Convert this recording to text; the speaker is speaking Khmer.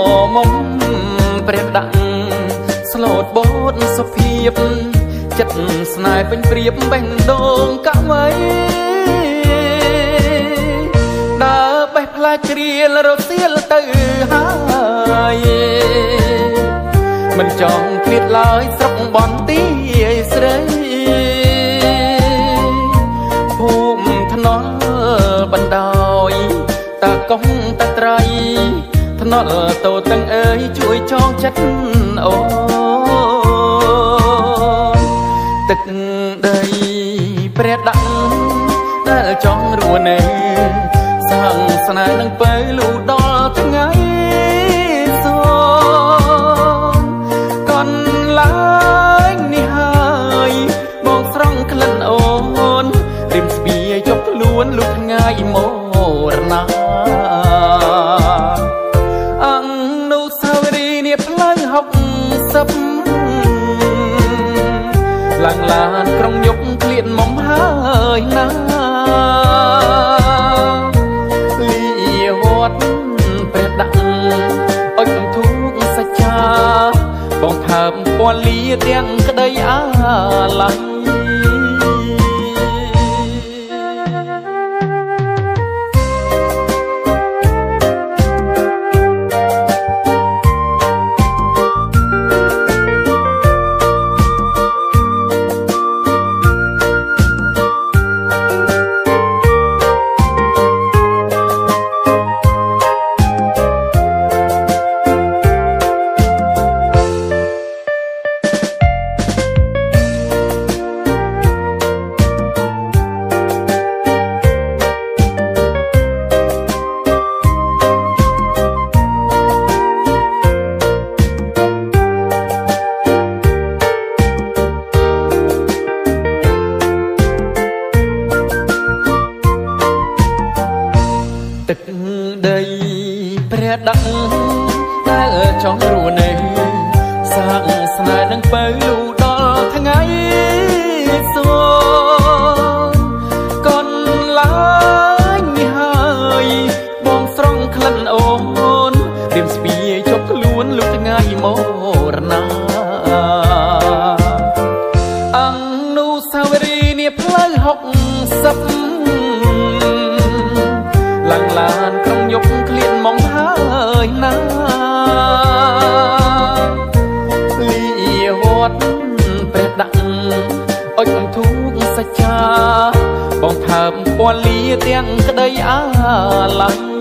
មុំព្រះដាក់ស្លូតបូតសុភាពចិត្តស្នេហ៍ពេញព្រៀបបេះដូងកវៃដើរបេះផ្លែជ្រៀលរសៀលទៅហើយមិនចង់ឃ្លាតឡើយស្រុកបន្ទាយស្រីភូមិថ្នល់បណ្ដោយតាកុងតាត្រៃថ្នល់តូទាំងអើយជួយចងចិត្តអូទឹកដីព្រះដាក់ដែលចង់រួនឯសាងស្នេហ៍នឹងពេលលូដល់ថ្ងៃសងកន់ឡាញនេះហើយបងស្រង់ក្លិនអូនរិមស្បៀចុកខ្លួនលុះថ្ងៃមរណាអនុស្សាវរីយ៍នេះផ្លូវ60ឡើងឡានក្រុងយកក្លៀនមុំហើយណាលីវត្តព្រះដាក់អុចធូកសច្ចាបងថើបពណ៌លាទាំងក្តីអាឡ័យទឹកដីព្រះដាក់ដែលចង់រួនឯសាងស្នេហ៍នឹងពេលលូដល់ថ្ងៃសងកន់ឡាញនេះហើយបងស្រង់ក្លិនអូនរៀមស្ពាយជប់ខ្លួនលុះថ្ងៃមរណាអនុស្សាវរីយ៍នេះផ្លូវ60ឡើងឡានក្រុងយកក្លៀនមកហើយណាលីវត្តព្រះដាក់អុចធូកសច្ចាបងថើបពណ៌លាទាំងក្តីអាឡ័យ